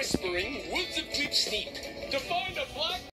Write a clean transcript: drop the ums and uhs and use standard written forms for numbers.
whispering woods of Cleep Steep to find a black